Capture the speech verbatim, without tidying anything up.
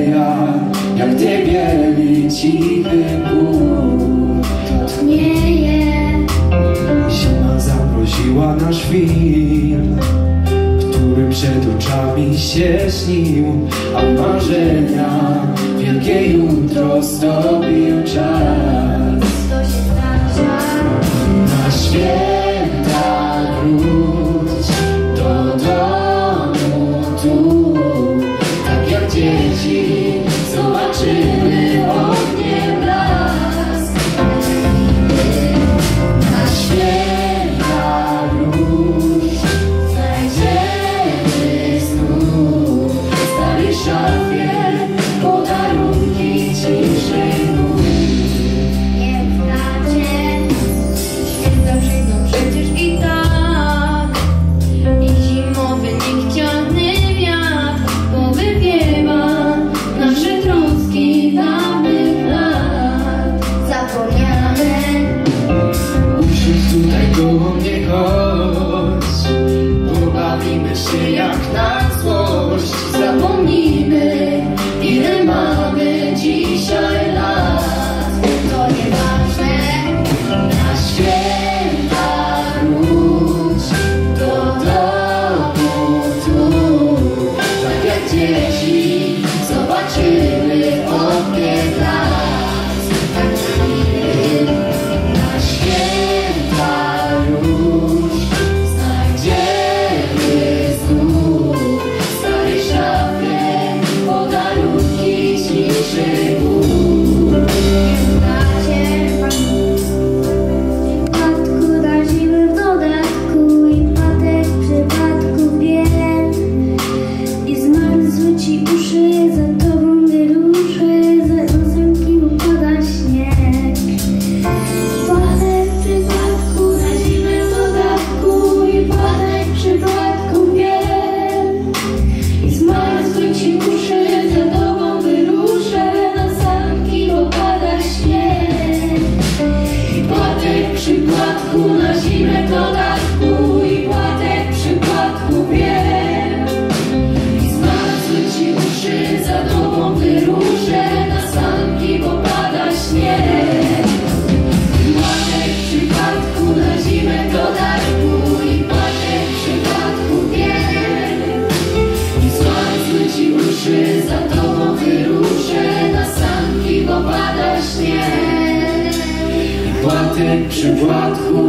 ja, jak te bieli cichy płód. Topnieje. Zima zamroziła nasz film, który przed oczami się śnił, a marzenia wielkie jutro zdobił czas. To się zdarza. Na święta wróć do domu tu, tak jak dzieci zobaczymy ognie blask. Na święta wróć znajdziemy znów w starej szafie podarunki ciszy. Nie chodź, pobawimy się jak na złość. Zapomnijmy, ile mamy dzisiaj lat. To nieważne. Na święta wróć do domu tu, tak jak dzieci zobaczymy ognie lat. Na święta przypadku na zimę dodatku i płatek przypadku wiem. I zmarzły ci uszy, za tobą wyruszę na sanki, bo pada śnieg. I płatek przypadku na zimę dodatku i płatek przypadku wiem. I zmarzły ci uszy, za tobą wyruszę na sanki, bo pada śnieg. Płatek przy płatku